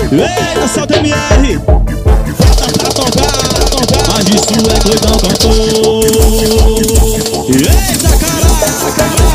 Eita, solta MR, bota pra tocar, mas isso é doidão cantor. Eita, caralho,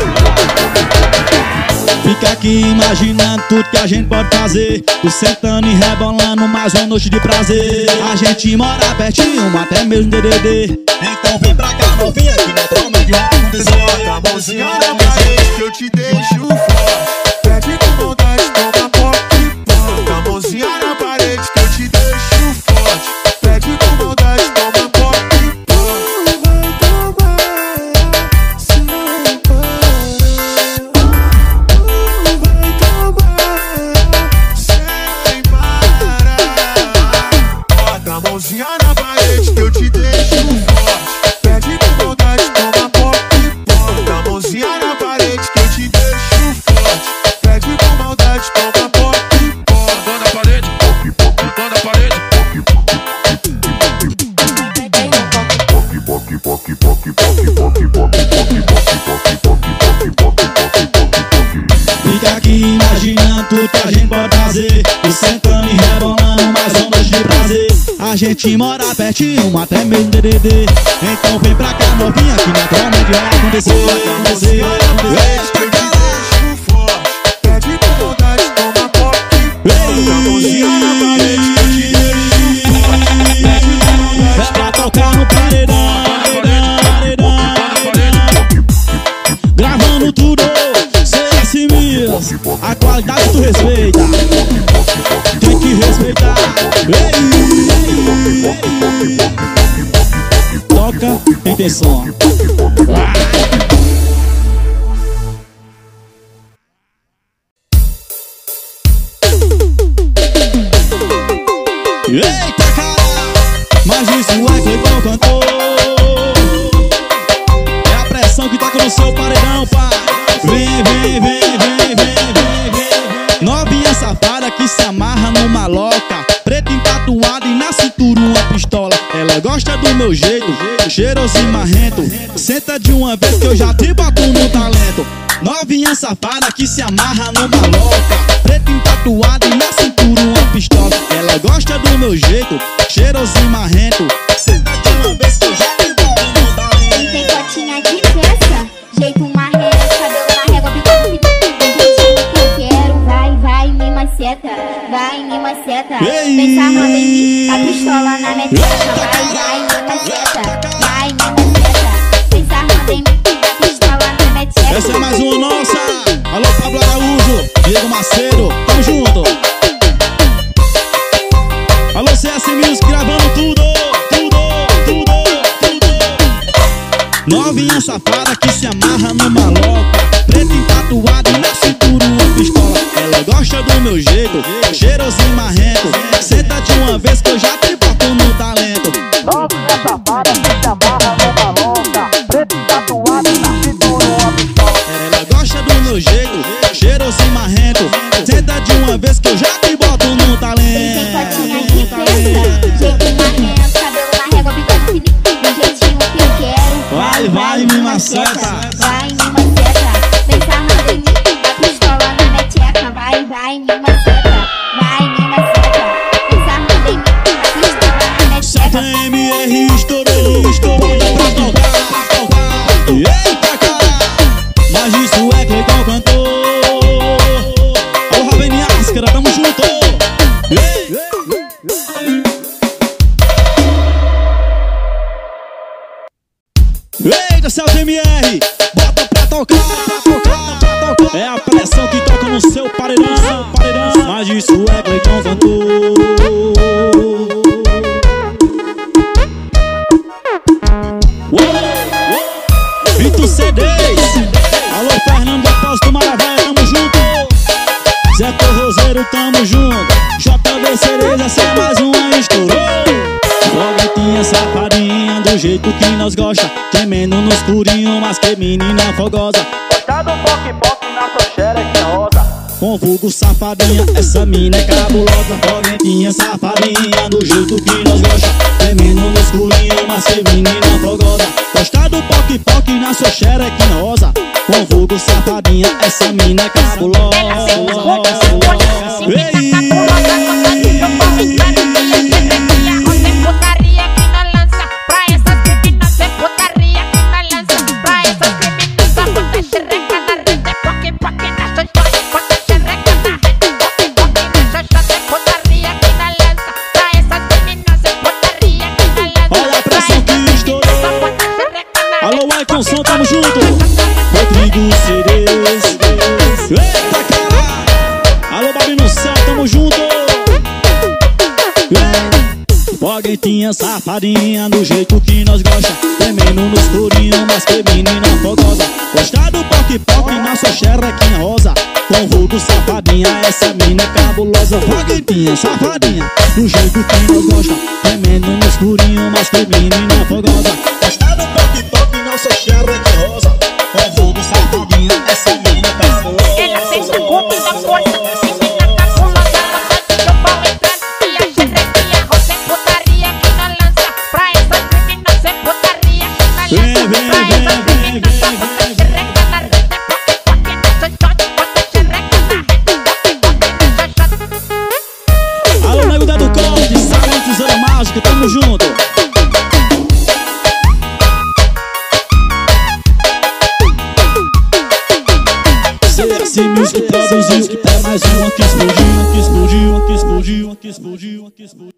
fica aqui imaginando tudo que a gente pode fazer. Tu sentando e rebolando mais uma noite de prazer. A gente mora pertinho, até mesmo DDD. Então vem pra cá, novinha, que naturalmente vai acontecer. Bota a mãozinha na parede que eu te deixo forte. Pede com vontade, toma pop. Bota a mãozinha na parede que eu te deixo forte. Pede com vontade, toma pop. Vai tomar sem parar. Vai tomar sem parar. Bota a mãozinha na parede que eu te deixo forte. Pede com vontade, toma pop. Bota a mãozinha na parede que eu te deixo forte. Pede com maldade, toma pop. Bota na parede, bota na parede. Fica aqui imaginando tudo que a gente pode fazer. Tu sentando e rebolando mais uma noite de prazer. A gente mora pertinho, até mesmo DDD. Então vem pra cá, novinha, que naturalmente vai acontecer. Bota a mãozinha na parede que eu te deixo forte. Pede com vontade, toma pop. Bota a mãozinha na parede que eu te deixo forte. Pede com vontade, É pra tocar no paredão, gravando tudo, CS Mills. A qualidade tu respeita, tem que respeitar. Toca, tem som. Eita, cara, mas isso é Cleibão cantor. É a pressão que toca no seu paredão, pai. Vem, vem, vem, vem, vem, vem, vem. Novinha safada que se amarra numa loca, preta tatuada e na cintura uma pistola. Ela gosta do meu jeito, cheiroso e marrento. Senta de uma vez que eu já te boto no talento. Novinha safada que se amarra numa loca, preta tatuada e na cintura uma pistola. Ela gosta do meu jeito, cheiroso e marrento. Senta de uma vez que eu já te boto no talento. Tem cotinha de peça, jeito marrento, cabelo na régua, bigode do jeitinho que eu quero. Vai, vai, me maceta, vai, me maceta. Vem sarrando em mim, a pistola na meteca. Vai, vai, me maceta, vai, me maceta. Vem sarrando em mim, a pistola na meteca. Essa é mais uma nossa. Alô, Pablo Araújo, Diego Macedo, tamo junto. Alô, CS Music, gravando tudo, tudo, tudo, tudo. Novinha safada que se amarra numa loca, preta tatuada e na cintura uma pistola. Ela gosta do meu jeito, cheiroso e marrento. Senta de uma vez que eu já te boto no talento. Novinha safada que se amarra numa louca, preta tatuada e na cintura uma pistola. Ela gosta do meu jeito, cheiroso e marrento. Senta de uma vez que eu já te boto no talento. Tem cotinha de peça, jeito marrento, cabelo na régua, bigode do jeitinho que eu quero. Vai, vai, me maceta. Vai, me maceta. Vem sarrando em mim, a pistola na meteca. Vai, vai, me maceta. Vai, me maceta. Vem sarrando em mim, a pistola na Solta meteca. MR, estourou, estourou pra tocar. Eita, cara, mas isso é Cleibão cantor. Alô, Raveni Ascara, tamo junto. Eita, Celso MR, bota pra tocar, tocar, tocar. É a pressão que toca no seu paredão, mas isso é Cleibão cantor. Vito CDs, alô Fernando Apóstolo Maravilha, tamo junto. Zé Torrozeiro, tamo junto. JV Cereza, essa é mais uma, estourou. Foguetinha safadinha, do jeito que nós gosta, gemendo no escurinho, mas que menina fogosa. Gosta do poc-poc na sua xerequinha rosa. Com vulgo safadinha, essa mina é cabulosa. Foguetinha safadinha, do jeito que nós gosta, gemendo no escurinho, mas que menina fogosa. Gosta do poc-poc na sua xerequinha rosa. Com vulgo safadinha, essa mina é cabulosa. Ei! Eita, cara! Alô, Babi no céu, tamo junto! Foguetinha, safadinha, do jeito que nós gosta. Tremendo no escurinho, mas que menina fogosa. Gosta do pop na sua xerequinha rosa. Com vulto, safadinha, essa mina é cabulosa. Foguetinha, safadinha, do jeito que nós gosta. Tremendo no escurinho, mas que menina fogosa. Gosta do pop na sua xerequinha rosa. Com vulto, safadinha, essa mina é cabulosa. Ela fez a culpa da coisa. Menina cabulosa, ela sabe que eu vou entrar. E a xerequinha rosa é putaria que na lança. Pra essas meninas é putaria que na lança. Pra essas meninas só bota xereca na rede. Porque nessa shot, bota xereca na rede. Porque nessa shot. Alô, nego da do corte, salão tesoura mágica, tamo junto. CS Music produziu, é mais uma que explodiu, que explodiu, que explodiu, que explodiu, que explodiu.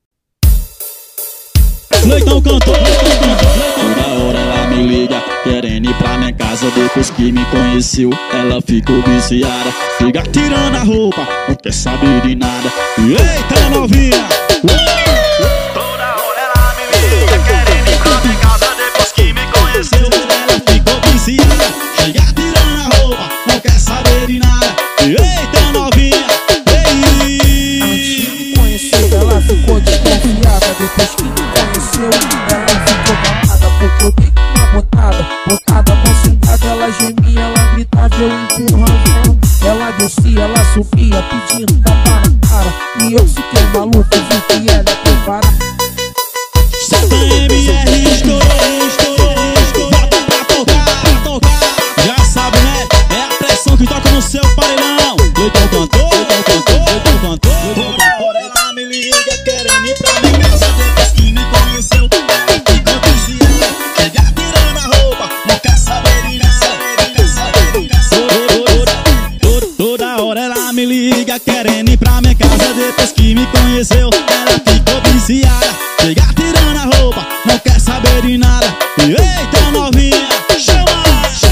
Leitão cantou, toda hora ela me liga, querendo ir pra minha casa. Depois que me conheceu, ela ficou viciada. Fica tirando a roupa, não quer saber de nada. Eita, novinha! Toda hora ela me liga, querendo ir pra minha casa. Depois que me conheceu, ela ficou viciada. Fica tirando a roupa, não quer saber de nada. Eita, novinha! Antes de me conhecer, ela ficou desconfiada. Depois que me conheceu, ela ficou gamada. Porque eu dei uma botada concentrada. Ela gemia, ela gritava, eu empurrando. Ela descia, ela subia, pedindo tapa na cara. E eu fiquei maluco, vi que ela é preparada. Solta MR, estourou, bota pra tocar. Já sabe, né? É a pressão que toca no seu paredão. Leitão cantou. Toda hora ela me liga, querendo ir pra minha casa. Depois que me conheceu, ela ficou viciada. Chega tirando a roupa, não quer saber de nada. Toda hora ela me liga, querendo ir pra minha casa. Depois que me conheceu, ela ficou viciada. Chega tirando a roupa, não quer saber de nada. Eita, novinha, chama.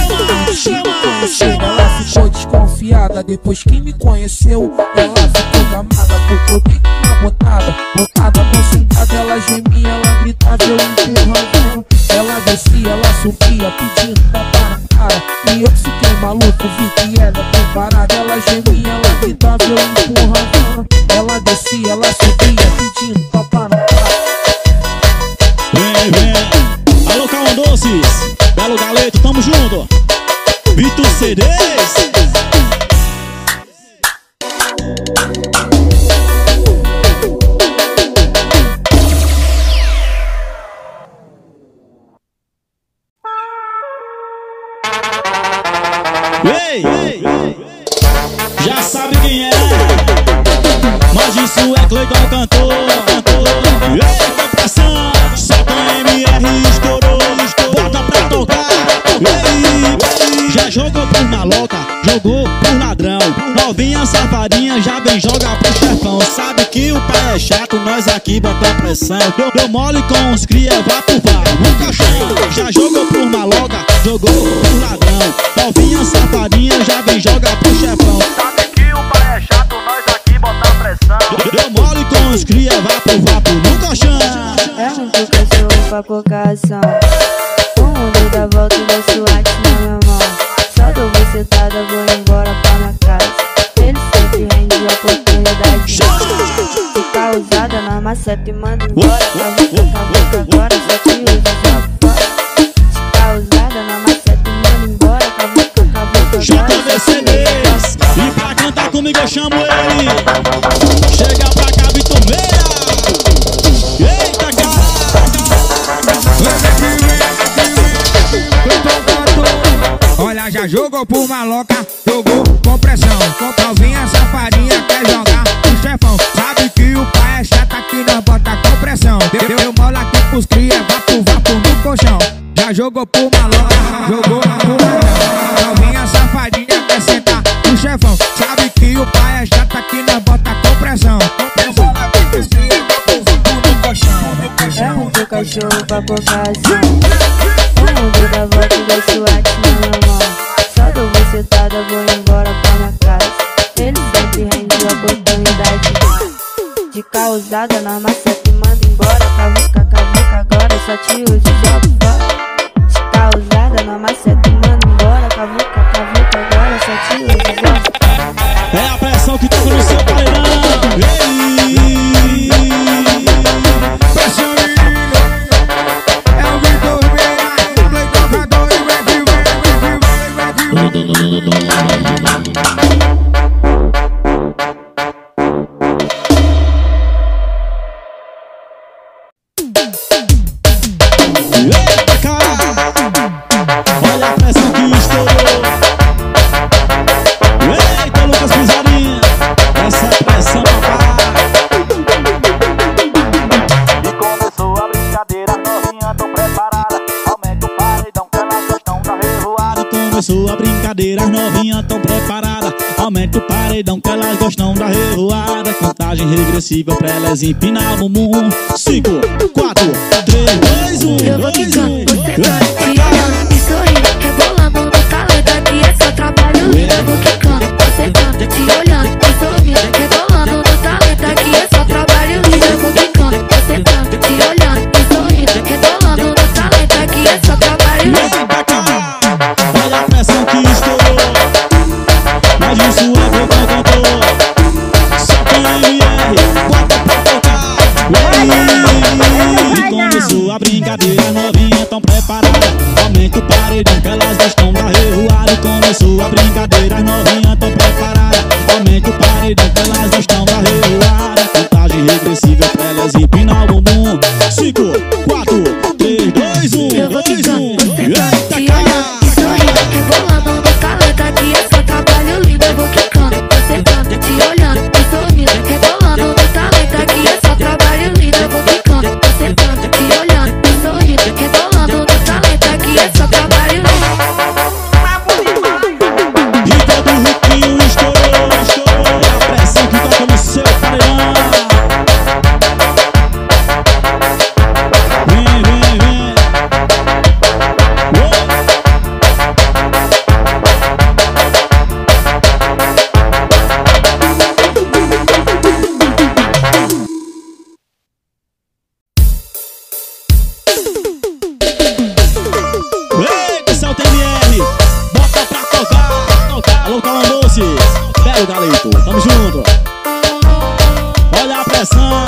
Ela ficou desconfiada. Depois que me conheceu, ela ficou gamada. Porque eu dei uma botada concentrada. Ela gemia, ela gritava, eu empurrando. Ela descia, ela subia, pedindo tapa na cara. E eu fiquei maluco, vi que ela é preparada. Ela gemia, ela gritava, eu empurrando. Ela descia, ela subia, pedindo tapa na cara. Vem. Alô, Calma Doces, Belo Galeto, tamo junto. Vitor CDs. Ei, já sabe quem é, mas isso é Cleiton cantor. Eita, pressão, solta MR, estourou, bota pra tocar. Ei, já jogou por maloca, jogou por ladrão. Novinha safadinha, já vem jogar pro chefão. Sabe que o pai é chato, nós aqui bota pressão. Deu mole com os cria, vá pro vá, no caixão. Já jogou por maloca, jogou por ladrão. Novinha safadinha, já vem jogar pro chefão. Sabe que o pai é chato, nós aqui bota pressão. Deu mole com os cria, vá pro no caixão. É muito cachorro pra pouca ação. O mundo dá volta e dá SWAT na minha mão. Só dou bucetada, vou embora pra minha casa. Ele sempre rende a oportunidade. Fica usada na maceta e manda embora. Cavuca agora, só te usa já fora. Fica usada na maceta e manda embora. Cavuca agora, JVCDs. E pra cantar comigo eu chamo ele. Chega pra cá, Vitor Meira. Eita, cara. Olha, já jogou por maloca, jogou com pressão. Novinha safadinha quer jogar pro chefão. Sabe que o pai é chato, aqui nós bota com pressão. Deu mola aqui pros cria, vapo no colchão. Já jogou por maloca, jogou por ladrão. Novinha safadinha quer sentar pro chefão. Sabe que o pai é chato, aqui nós bota com pressão. Mola aqui pros cria, vapo no colchão. É muito cachorro pra pouca ação. O mundo dá volta e dá SWAT na minha mão. Só dou bucetada, vou embora pra ousada, na maceta e manda embora. Cavuca, cavuca, agora só te uso e jogo fora. Se tá ousada, na maceta e manda embora. Cavuca, cavuca, agora só te uso e jogo fora. É a pressão que toca no seu paredão. Pressão é o Vitor Meira, play tocador e vem que Eita, cara! Olha a pressão que estourou. Eita, Lucas Pisarinha, essa é a pressão, papai. E começou a brincadeira, novinha tão preparada. Aumenta o paredão que elas gostam da revoada. Começou a brincadeira, as novinhas tão preparadas. Aumenta o paredão que elas gostam da revoada. Contagem regressiva pra elas empinar o bumbum. 5, 4, 3, 2, 1, 2, 1. Eu vou quicando, você tá te olhando e sorrindo, rebolando no talento, aqui é só trabalho lindo. Eu vou quicando, você tá te olhando e sorrindo, rebolando no talento, aqui é só trabalho lindo. Eu vou quicando, você tá te olhando e sorrindo, rebolando no talento, aqui é só trabalho lindo. Olha a pressão que estourou. Mas isso é boca cantor. Só tem MR, bota pra tocar. E começou a brincadeira, as novinhas tão preparadas. Aumenta o paredão que elas gostam da revoada. Começou a brincadeira, as novinhas tão preparadas. Aumenta o paredão que elas gostam da revoada. Contagem regressiva pra elas empinar o bumbum. 5, 4, 3, 2, 1, Eu vou 2, 1. quicando, você Eita, tá te olhando e sorrindo, rebolando no talento, aqui é só trabalho lindo. Eu vou quicando, você tá te olhando e sorrindo, rebolando no talento, aqui é só trabalho lindo. Eu vou quicando, você tá te olhando e sorrindo, rebolando no talento, aqui é só trabalho lindo. E todo o riquinho estourou, estourou. É a pressão que toca no seu paredão. Vem, vem, vem. Eita, Celta MR, bota pra tocar. Alô, Calamboces, belo galito, tamo junto. Olha a pressão.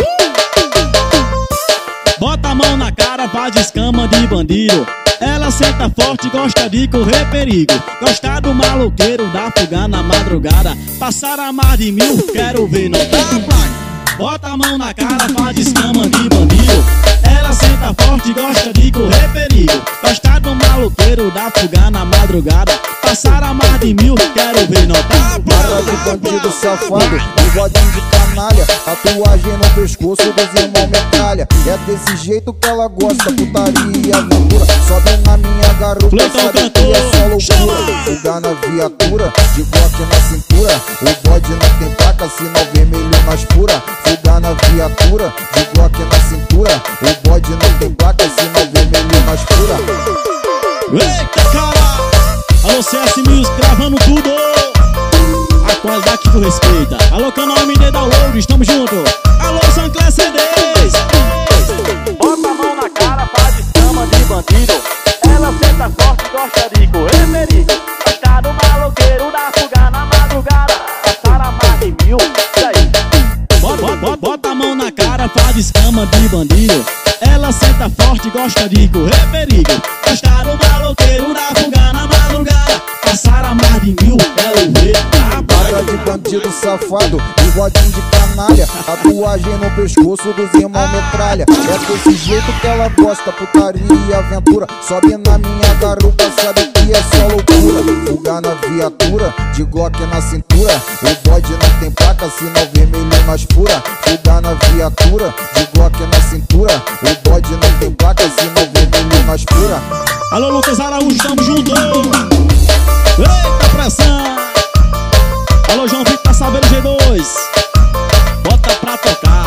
Bota a mão na cara, faz escama de bandido. Ela senta forte, gosta de correr perigo. Gosta do maloqueiro, da fuga na madrugada. Passar a mais de 1000, quero ver não dá placa. Bota a mão na cara, faz escama de bandido. Ela senta forte, gosta de correr perigo. Gosta do maloqueiro, da fuga na madrugada. Passar a mais de 1000, quero ver não dá Cara de bandido safado, bigodinho de canalha, tatuagem no pescoço dos irmãos metralha. É desse jeito que ela gosta, putaria e aventura. Sobe na minha garupa, sabe que é só loucura. Fuga na viatura, de Glock na cintura. O bode não tem placa, sinal vermelho na escura. Fuga na viatura, de Glock na cintura. O bode não tem placa, sinal vermelho na escura. Eita, cara! Alô, CS Music, gravando tudo. A qualidade que tu respeita. Alô, canal MD Download, estamos junto. Alô, Sancler CDs. Bota a mão na cara, faz escama de bandido. Ela senta forte, gosta de correr perigo. Gosta do maloqueiro, da fuga na madrugada. Passar a mais de 1000, e aí? Bota a mão na cara, faz escama de bandido. Ela senta forte, gosta de correr perigo. Gosta do maloqueiro, da fuga na madrugada. Passar a mais de 1000, quero ver. Cara de bandido safado, bigodinho de canalha, tatuagem no pescoço dos irmãos metralha. É desse jeito que ela gosta, putaria e aventura. Sobe na minha garupa, sabe que é só loucura. Fuga na viatura, de Glock na cintura. O bode não tem placa, sinal vermelho na escura. Fuga na viatura, de Glock na cintura. O bode não tem placa, sinal vermelho na escura. Alô, Lucas Araújo, tamo junto. Eita, pressão. Alô, João Vitor, tá sabendo G2. Bota pra tocar.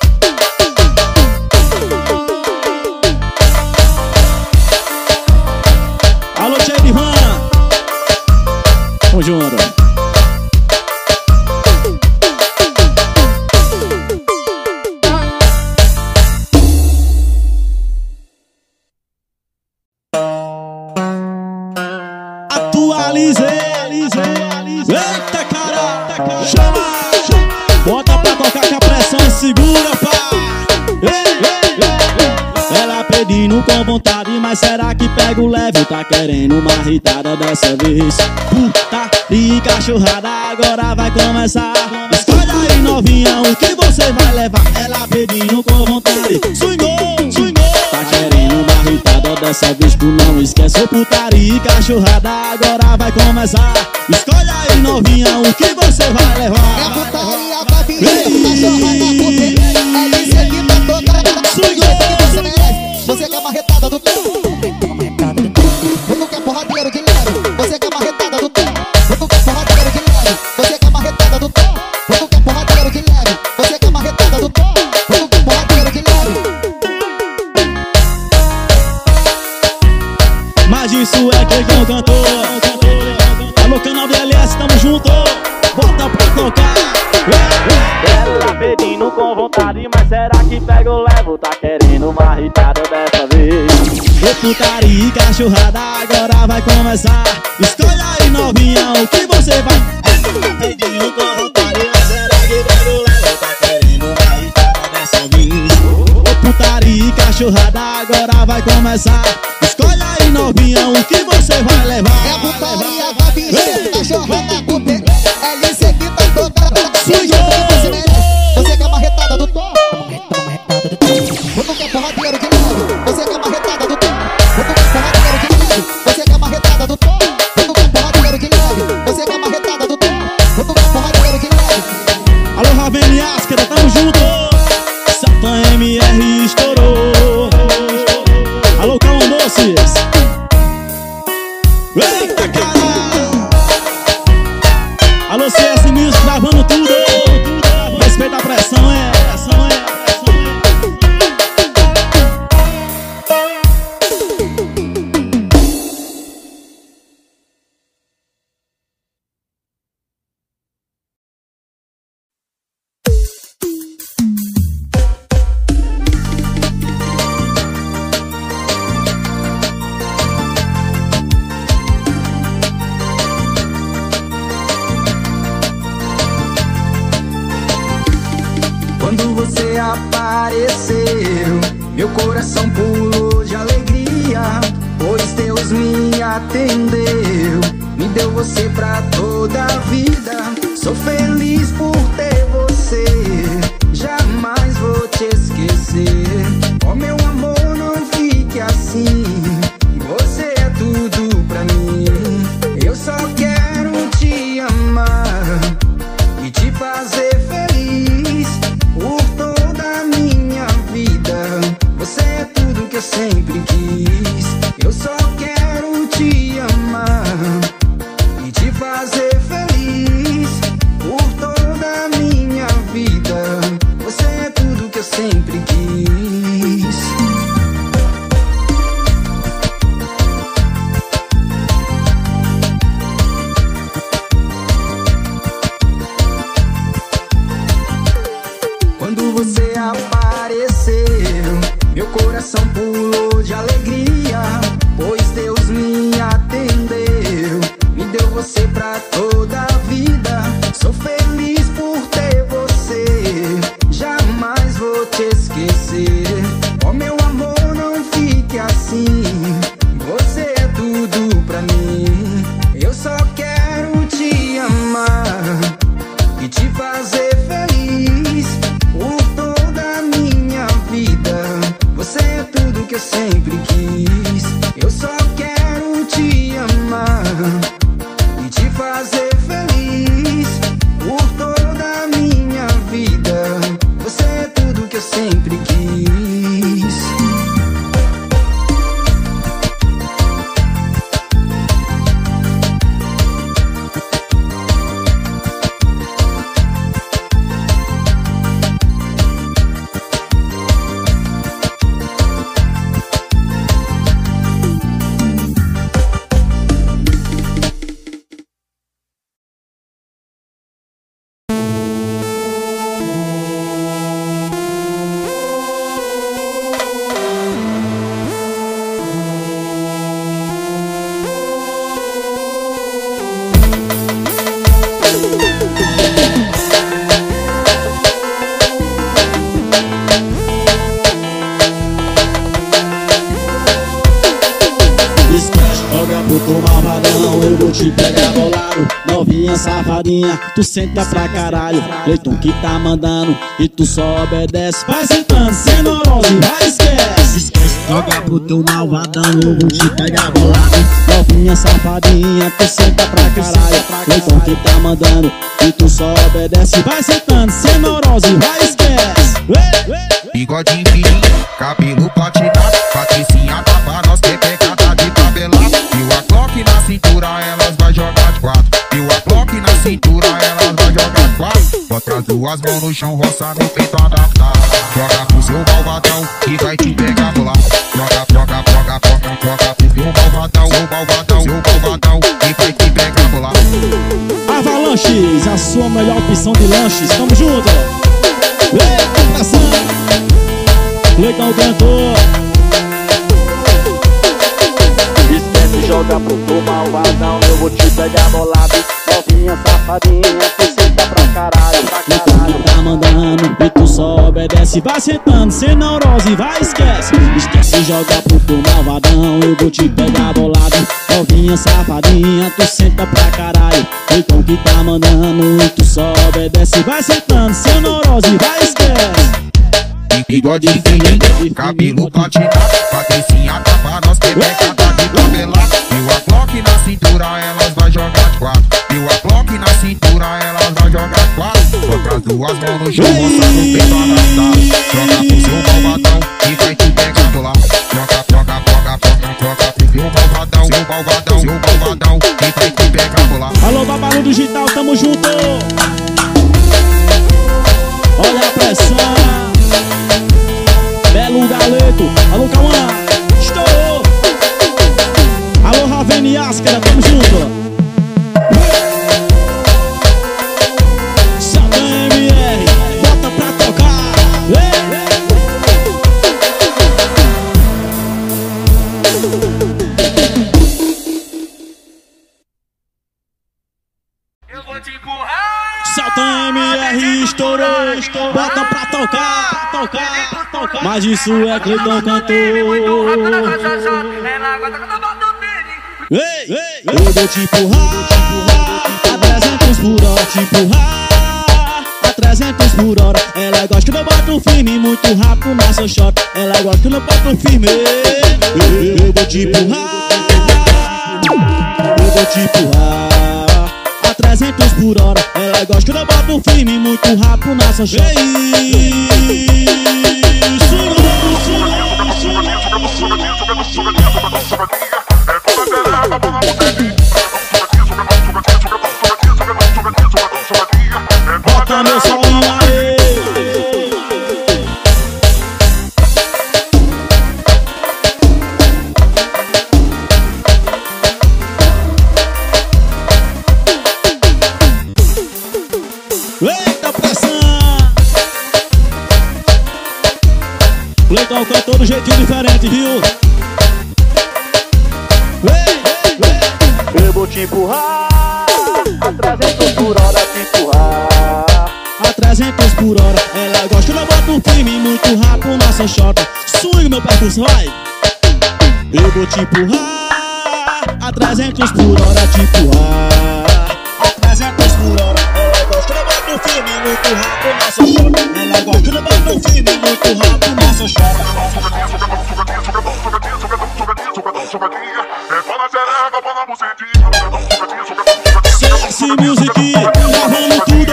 Alô, Tia Edivan. Tamo junto. Eita, cara, chama. Bota pra tocar que a pressão é segura, pai. Ela pedindo com vontade, mas será que pega o leve? Tá querendo uma irritada dessa vez. Putaria e cachorrada agora vai começar. Escolha aí, novinha, o que você vai levar? Ela pedindo com vontade, swingou, swingou. Tá querendo uma irritada dessa vez, tu não esquece. O putaria e cachorrada agora vai começar. Escolha aí, novinha, o que você vai levar? É putaria, babi, cachorrada, cupê. É isso aqui pra tocar. Você merece, você quer marretada do tempo. Você quer porradeiro de leve, você quer marretada do tempo. Você quer porradeiro de leve, você quer marretada do tempo. Você quer porradeiro de leve, você quer marretada do tempo. Você quer porradeiro de leve. Mas isso é quem não cantou. Alô, canal DLS, tamo junto. Bota pra tocar. Ela pedindo com vontade, mas será que pega ou levo? Tá querendo uma irritada dessa vez. O putaria e cachorrada agora vai começar. Escolha aí, novinha, o que você vai. Ela pedindo com vontade, mas será que pega ou levo? Tá querendo uma irritada dessa vez. O putaria e cachorrada agora vai começar. Escolha aí, novinha, o que você vai levar? É putaria, babi, cachorrada, cupê. É isso aqui pra tocar. Você merece, você quer marretada do tom. Você quer porradeiro de leve, você quer marretada do tom. Você quer porradeiro de leve, você quer marretada do tom. Você quer porradeiro de leve, você quer marretada do tom. Você quer porradeiro de leve. Alô, Ravene Asquera, tamo junto. Satã MR estourou. Alô, Calma Doces. Eita, cara. Alô, CS Music, gravando tudo. Respeita a pressão, é. Quando você apareceu, meu coração pulou de alegria, pois Deus me atendeu, me deu você pra toda a vida. Sou feliz por ter você, jamais vou te esquecer. Oh meu amor, não fique assim, você é tudo pra mim. Eu só quero te amar e te fazer feliz por toda a minha vida. Você é tudo que eu sempre quis. Eu só quero te amar e te fazer feliz por toda a minha vida. Você é tudo que eu sempre quis. Quando você apareceu, meu coração pulou de alegria, pois Deus me atendeu, me deu você pra toda a vida. Sou feliz por ter você, jamais vou te esquecer. Oh meu amor, não fique assim, você é tudo pra mim. Eu só quero te amar e te fazer feliz por toda a minha vida. Você é tudo que eu sempre quis. Eu só quero te amar e te fazer feliz por toda a minha vida. Você é tudo que eu sempre quis. Novinha safadinha, tu senta pra caralho. Cleiton que tá mandando e tu só obedece. Vai sentando, sem neurose, vai esquece. Joga pro teu malvadão, eu vou te pegar bolado. Novinha safadinha, tu senta pra caralho. Cleiton que tá mandando e tu só obedece. Vai sentando, sem neurose, vai esquece. Bigodinho fininho, cabelo platinado, Patricinha tá pra nós ter pegada de tabelar. E o Glock na cintura, elas vai jogar de quatro. E o Glock na cintura, elas vai jogar de quatro. Bota as duas mãos no chão, roça no peito adaptado. Joga pro seu malvadão e vai te pegar no lado. Joga pro seu malvadão, seu malvadão e vai te pegar no lado. Avalanches, a sua melhor opção de lanches, tamo junto. Legal cantor. Esquece, joga pro teu malvadão, eu vou te pegar bolado. Novinha safadinha, tu senta pra caralho, pra caralho. Tá mandando e tu só obedece. Vai sentando, sem neurose, vai esquece. Esquece, joga pro teu malvadão, eu vou te pegar bolado. Novinha safadinha, tu senta pra caralho. Então que tá mandando e tu só obedece. Vai sentando, sem neurose, vai esquece. Bigode fininho, cabelo platinado, Patricinha tá pra nós ter pegada de tabelar. E o Glock na cintura, elas vai jogar de quatro. E o Glock na cintura, elas vai jogar de quatro. Bota as duas mãos no chão, roça no peito adaptado. Joga pro seu malvadão e vai te pegar do lado. Joga pro seu malvadão, e vai te pegar do lado. Alô, Babalu Digital, tamo junto. Olha a pressão. Belo Galeto, alô Cauã, estourou. Alô Ravene Ascara, tamo junto. Salta MR, bota pra tocar. Eu vou te empurrar. Salta MR, estourou, bota pra tocar. Mas isso é Cleiton cantor. Ei, eu vou te empurrar a 300 por hora, te empurrar a 300 por hora. Ela gosta que eu boto firme, muito rápido na sua shot. Ela gosta que eu boto firme. Eu vou te empurrar, eu vou te empurrar a 300 por hora. Ela gosta que eu boto firme, muito rápido na sua shot. Bota meu solinho aí. Eita pressão. Cleiton cantou do jeitinho diferente, viu? Eu vou te empurrar a 300 por hora, te empurrar a 300 por hora. Ela gosta que eu boto firme, muito rápido na sua chota. Swing meu percurso, vai. Eu vou te empurrar a 300 por hora, te empurrar a 300 por hora. Ela gosta que eu boto firme, muito rápido na sua chota. Ela gosta que eu boto firme, muito rápido na sua chota. CS Music, gravando tudo.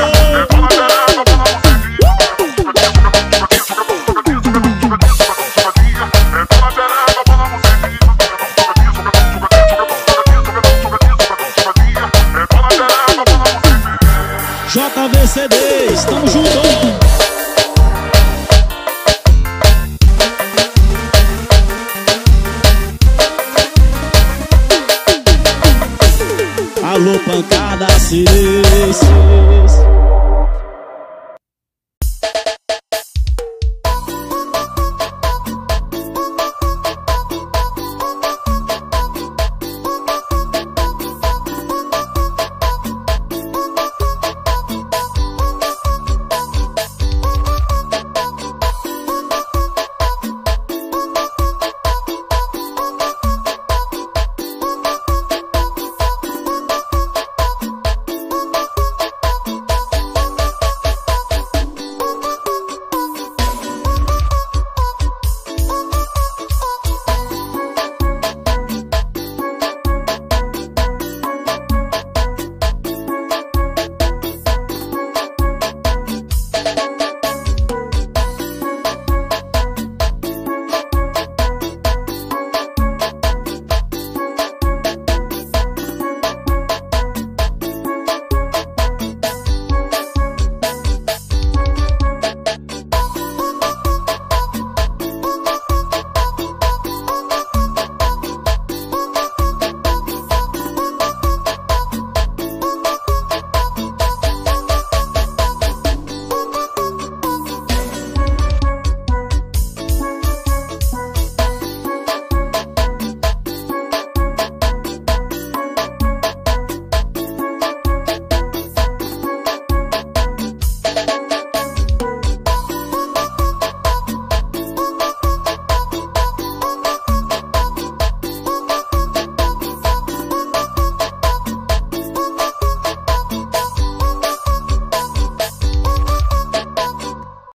JVCD, estamos juntos. Alô, pancada 6.